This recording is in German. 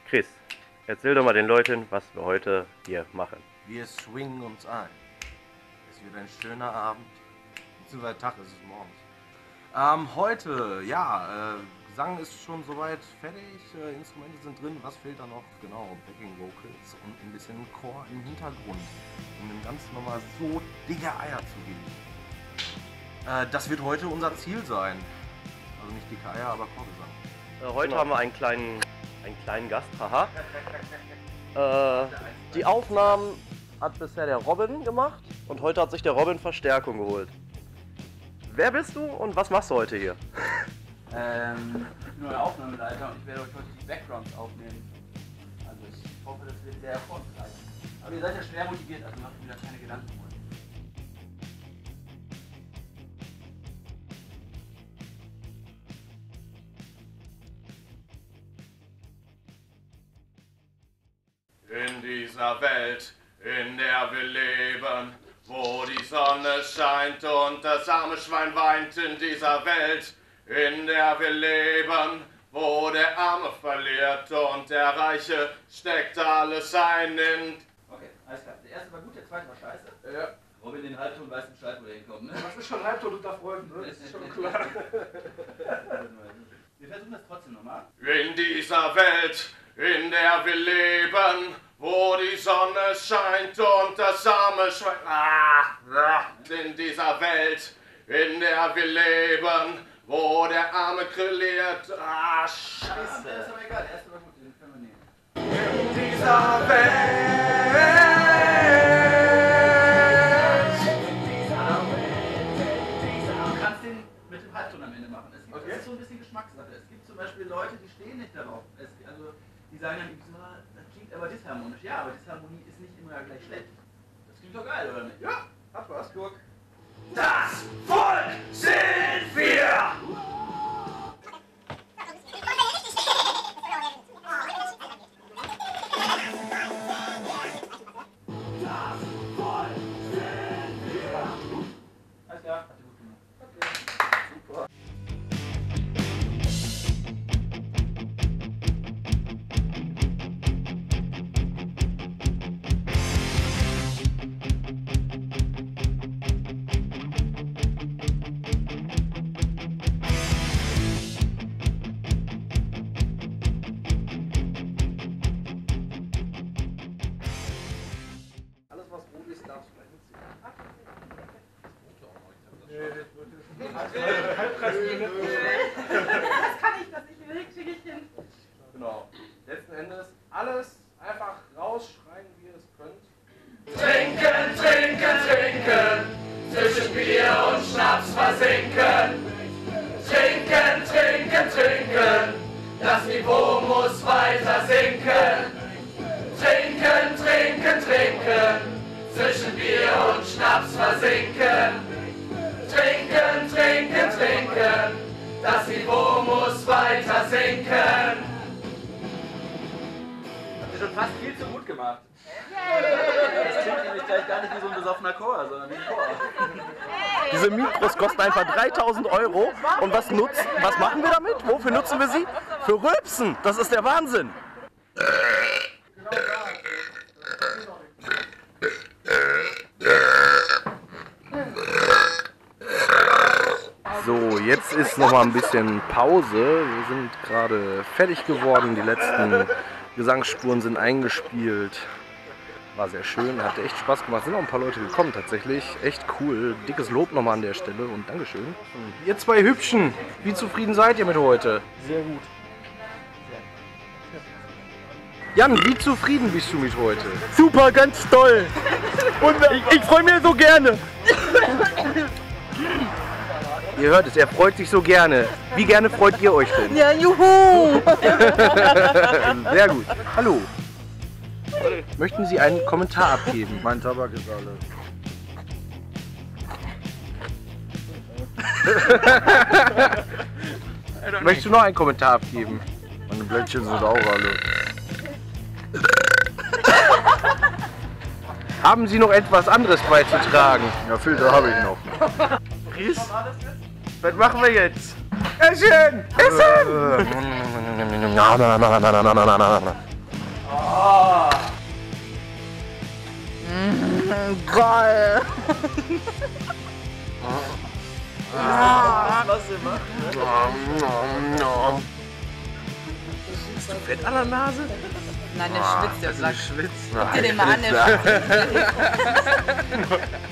Chris, erzähl doch mal den Leuten, was wir heute hier machen. Wir swingen uns ein. Es wird ein schöner Abend, beziehungsweise Tag ist es morgens. Heute, ja, Gesang ist schon soweit fertig, Instrumente sind drin. Was fehlt da noch? Genau, Backing Vocals und ein bisschen Chor im Hintergrund, um dem Ganzen nochmal so dicke Eier zu geben. Das wird heute unser Ziel sein. Also nicht dicke Eier, aber Chorgesang. Heute haben wir einen kleinen Gast, haha. Die Aufnahmen hat bisher der Robin gemacht und heute hat sich der Robin Verstärkung geholt. Wer bist du und was machst du heute hier? Ich bin neuer Aufnahmeleiter und ich werde euch heute die Backgrounds aufnehmen. Also ich hoffe, das wird sehr erfolgreich. Aber ihr seid ja schwer motiviert, also macht euch wieder keine Gedanken heute. In dieser Welt, in der wir leben, wo die Sonne scheint und das arme Schwein weint, in dieser Welt, in der wir leben, wo der Arme verliert und der Reiche steckt alles ein in... Okay, alles klar. Der erste war gut, der zweite war scheiße. Ja. Robin den Halbton weiß Bescheid, wo der hinkommt, ne? Was ist schon Halbton unter Freunden, ne? Das ist schon klar. Wir versuchen das trotzdem nochmal. In dieser Welt, in der wir leben, wo die Sonne scheint und das arme Schwein... In dieser Welt, in der wir leben, wo der Arme krilliert... Scheiße. Der ist aber egal, der erste war gut, den können wir nehmen. In dieser Welt... Du kannst den mit dem Halbton am Ende machen. Das ist so ein bisschen Geschmackssache. Es gibt zum Beispiel Leute, die stehen nicht darauf. Also die sagen dann, das klingt aber disharmonisch. Ja, aber Disharmonie ist nicht immer gleich schlecht. Das klingt doch geil, oder nicht? Ja, hat was. Guck. Das Volk sind wir! Alles klar, hat gut gemacht. Super. Alles was gut ist, darfst du gleich Das kann ich, das ich will, schicke ich hin. Genau. Letzten Endes alles einfach rausschreien, wie ihr es könnt. Trinken, trinken, trinken, zwischen Bier und Schnaps versinken. Trinken, trinken, trinken, das Niveau muss weiter sinken. Trinken, trinken, trinken, zwischen Bier und Schnaps versinken. Trinken, trinken, trinken, das Niveau muss weiter sinken. Habt ihr schon fast viel zu gut gemacht. Das klingt nämlich gleich gar nicht wie so ein besoffener Chor, sondern wie ein Chor. Diese Mikros kosten einfach 3.000 € und was machen wir damit? Wofür nutzen wir sie? Für Rülpsen! Das ist der Wahnsinn! So, jetzt ist noch mal ein bisschen Pause. Wir sind gerade fertig geworden. Die letzten Gesangsspuren sind eingespielt. War sehr schön, hat echt Spaß gemacht. Sind auch ein paar Leute gekommen tatsächlich. Echt cool. Dickes Lob nochmal an der Stelle und Dankeschön. Ihr zwei Hübschen, wie zufrieden seid ihr mit heute? Sehr gut. Jan, wie zufrieden bist du mit heute? Super, ganz toll. Und ich freue mich so gerne. Ihr hört es, er freut sich so gerne. Wie gerne freut ihr euch denn? Ja, juhu. Sehr gut. Hallo. Möchten Sie einen Kommentar abgeben? Mein Tabak ist alle. Möchtest du noch einen Kommentar abgeben? Meine Blättchen sind auch alle. Haben Sie noch etwas anderes beizutragen? Ja, Filter habe ich noch. Chris, was machen wir jetzt? Essen! Essen! Geil. Was ihr macht. Bist du fett an der Nase? Nein, der schwitzt, der sagt. Schwitzt. Guck dir den mal an, der schwitzt.